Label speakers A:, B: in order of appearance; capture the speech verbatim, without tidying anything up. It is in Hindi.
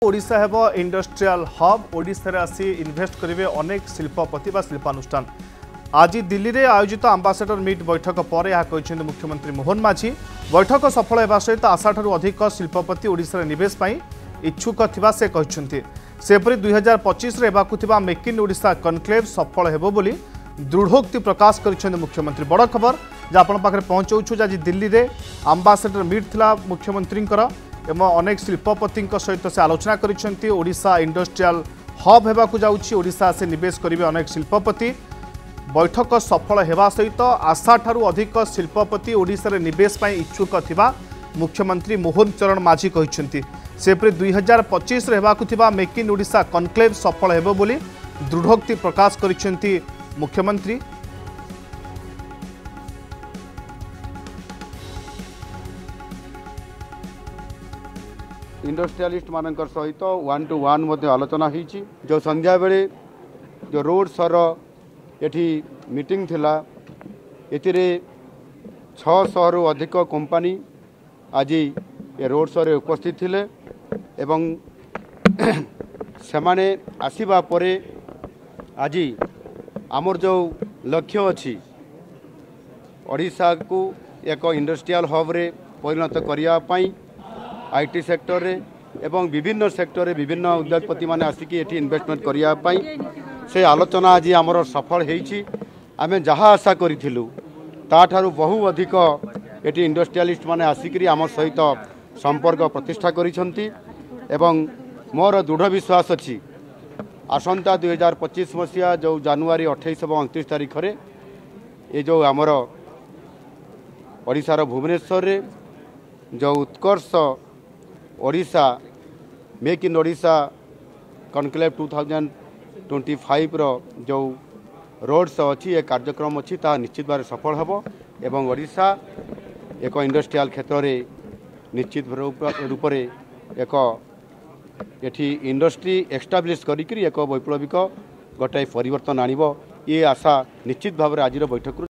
A: ओडिशा हेब इंडस्ट्रियल हब ओडिशा आसी इन्वेस्ट करेंगे अनेक शिल्पपति व शिल्पानुष्ठान। आज दिल्ली में आयोजित आंबासाडर मीट बैठक पर यह कहते मुख्यमंत्री मोहन माझी। बैठक सफल होगा सहित आशा ठारू अधिक शिल्पपति ओडिशा निवेश इच्छुक थिबा से कहते सेपरी दुई हजार पच्चीस मेक इन ओडिशा कनक्लेव सफल हेबो बोली दृढ़ोक्ति प्रकाश कर मुख्यमंत्री। बड़ खबर जे आपण पाखरे पहुंचाऊँ आज दिल्ली में आंबासाडर मीट थिला मुख्यमंत्री एवं अनेक शिल्पपति सहित से आलोचना करिसेंती। ओडिशा इंडस्ट्रियल हब हेबाकु जाउछि, ओडिशा से निवेश करिवे अनेक शिल्पपति। बैठक सफल हेबा सहित आशा ठारू अधिक शिल्पपति ओडिशा रे निवेश पई इच्छुक थिबा मुख्यमंत्री मोहन चरण माझी कहिसेंती। सेपरि दुई हजार पच्चीस हेबाकु थिबा मेक इन ओडिशा कनक्लेव सफल हेबो बोली दृढ़ोक्ति प्रकाश करिसेंती मुख्यमंत्री।
B: इंडस्ट्रियलिस्ट मानकर सहित वन टू वन मध्य आलोचना होईची। जो संध्या बेले जो रोड सर एठी मीटिंग थिला एतिरे छह सौ रु अधिक कंपनी आज ये रोड शो रे उपस्थित थिले एवं सेमाने आसीबा परे आज आमर जो लक्ष्य अछि ओडिशा को एक इंडस्ट्रियल हब रे परिणत करिया पई आईटी सेक्टर रे एवं विभिन्न सेक्टर रे विभिन्न उद्योगपति माने आसिकी एठी इन्वेस्टमेंट करिया पई से आलोचना आज आमर सफल होईची। आमे जहाँ आशा करिथिलु ता ठारू बहु अधिक एठी इंडस्ट्रियलिस्ट माने आसिकी आम सहित संपर्क प्रतिष्ठा करिसंती एवं मोर दृढ़ विश्वास अछि आसंता दुई हजार पच्चीस मसीहा जो जनवरी अठाईस और उनतीस तारीख रे ये जो आमर ओडिशार भुवनेश्वर रे जो Utkarsh Odisha make in Odisha conclave two thousand twenty five रो जो रोड शो अच्छी एक कार्यक्रम अच्छी ता निश्चित भाव सफल हेबो एवं ओडिशा एक इंडस्ट्रियल क्षेत्र में निश्चित रूप से एक एठी इंडस्ट्री एस्टाब्लिश करिकरी एक वैप्लविक गोटाए परिवर्तन आनिबो ये आशा निश्चित भाव आज बैठक